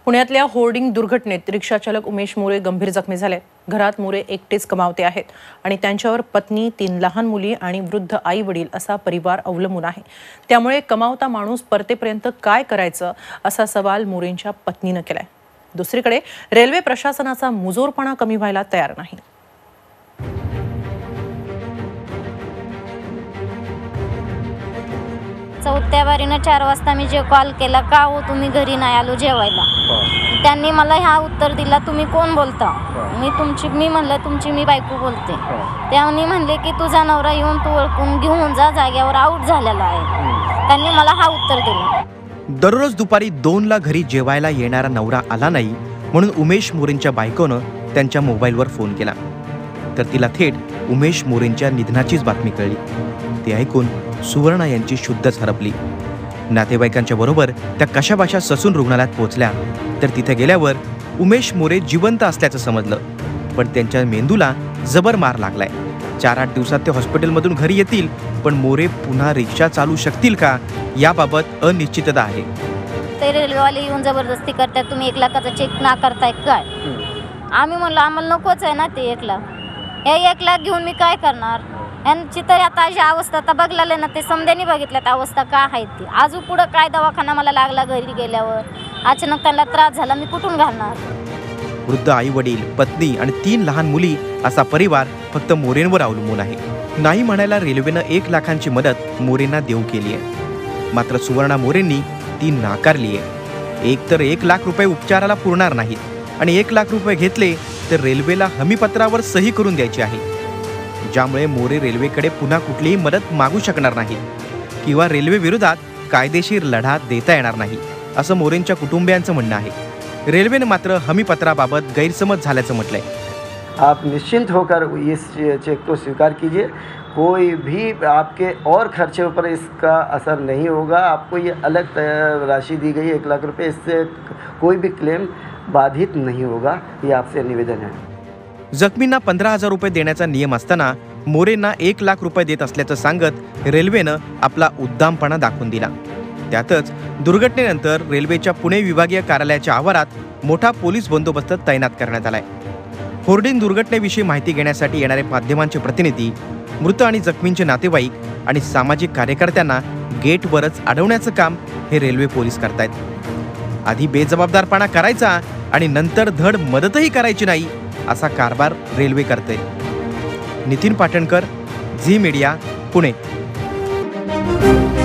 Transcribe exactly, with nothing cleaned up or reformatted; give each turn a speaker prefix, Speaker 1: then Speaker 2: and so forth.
Speaker 1: पुण्यातल्या होर्डिंग दुर्घटनेत रिक्षाचालक उमेश मोरे गंभीर जखमी झाले। घरात मोरे एकटेच कमावते आहेत आणि त्यांच्यावर पत्नी, तीन लहान मुली आणि वृद्ध आई वडील असा परिवार अवलंबून आहे। त्यामुळे कमावता माणूस परतेपर्यंत काय करायचं असा सवाल मोरेंच्या पत्नीने केलाय। दुसरीकडे रेल्वे प्रशासनाचा मुजोरपणा कमी व्हायला तयार नाही।
Speaker 2: चौथ्या वारीनं चार वाजता मी जे कॉल केला, का हो तुम्ही घरी नाही आलो जेवायला। त्यांनी मला हा उत्तर दिला, तुम्ही कोण बोलता? मी तुमची मी म्हणलं तुमची मी बायको बोलते। त्यांनी म्हणले की तुझा नवरा येऊन तू ओळखून घेऊन जा, जाग्यावर आऊट झालेला आहे। त्यांनी मला हा उत्तर दिला।
Speaker 3: दररोज दुपारी दोन ला घरी जेवायला येणारा नवरा आला नाही म्हणून उमेश मोरेंच्या बायकोनं त्यांच्या मोबाईलवर फोन केला, तर तिला थेट उमेश मोरेंच्या निधनाचीच बातमी कळली। ते ऐकून सुवर्णा यांची शुद्धच हरपली। नातेवाईकांच्या बरोबर त्या कशाबशा ससून रुग्णालयात पोहोचल्या, तर तिथे गेल्यावर उमेश मोरे जिवंत असल्याचं समजलं, पण त्यांच्या मेंदूला जबर मार लागलाय। चार आठ दिवसात ते हॉस्पिटलमधून घरी येतील, पण मोरे पुन्हा रिक्षा चालू शकतील का याबाबत अनिश्चितता आहे।
Speaker 2: ते रेल्वेवाले येऊन जबरदस्ती करतात, तुम्ही एक लाखाचा चेक ना करताय काय? आम्ही म्हणलं आम्हाला नकोच आहे ना ते एक लाख, हे एक लाख घेऊन मी काय करणार? यांची तर आता अशी अवस्था तर बघलेलं ना, ते समध्याने बघितल्यात अवस्था काय आहे ती। अजून पुढं काय दवाखाना मला लागला घरी गेल्यावर, अचानक त्यांना त्रास झाला, मी कुठून घालणार?
Speaker 3: वृद्ध आई वडील, पत्नी आणि तीन लहान मुली असा परिवार फक्त मोरेंवर अवलंबून आहे। नाही म्हणायला रेल्वेनं एक लाखांची मदत मोरेंना देऊ केली आहे, मात्र सुवर्णा मोरेंनी ती नाकारली आहे। एक तर एक लाख रुपये उपचाराला पुरणार नाहीत आणि एक लाख रुपये घेतले तर रेल्वेला हमीपत्रावर सही करून द्यायची आहे, ज्यामुळे मोरे रेल्वेकडे पुन्हा कुठलीही मदत मागू शकणार नाही किंवा रेल्वे विरोधात कायदेशीर लढा देता येणार नाही, असं मोरेंच्या कुटुंबियांचं म्हणणं आहे। रेल्वेने मात्र हमीपत्राबाबत गैरसमज झाल्याचं म्हटलंय।
Speaker 4: आप निश्चिंत होकर इस चेक को स्वीकार कीजिए, कोई भी आपके और खर्चे पर इसका असर नहीं होगा। आपको ये अलग राशि दी गई एक लाख रुपए, इससे कोई भी क्लेम बाधित नहीं होगा, ये आपसे निवेदन है।
Speaker 3: जखमींना पंधरा हजार रुपये देण्याचा नियम असताना मोरेंना एक लाख रुपये देत असल्याचं सांगत रेल्वेनं आपला उद्दामपणा दाखवून दिला। त्यातच दुर्घटनेनंतर रेल्वेच्या पुणे विभागीय कार्यालयाच्या आवारात मोठा पोलीस बंदोबस्त तैनात करण्यात आलाय। होर्डिंग दुर्घटनेविषयी माहिती घेण्यासाठी येणारे माध्यमांचे प्रतिनिधी, मृत आणि जखमींचे नातेवाईक आणि सामाजिक कार्यकर्त्यांना गेटवरच अडवण्याचं काम हे रेल्वे पोलीस करतायत। आधी बेजबाबदारपणा करायचा आणि नंतर धड मदतही करायची नाही असा कारभार रेल्वे करते। नितीन पाटणकर, झी मीडिया, पुणे।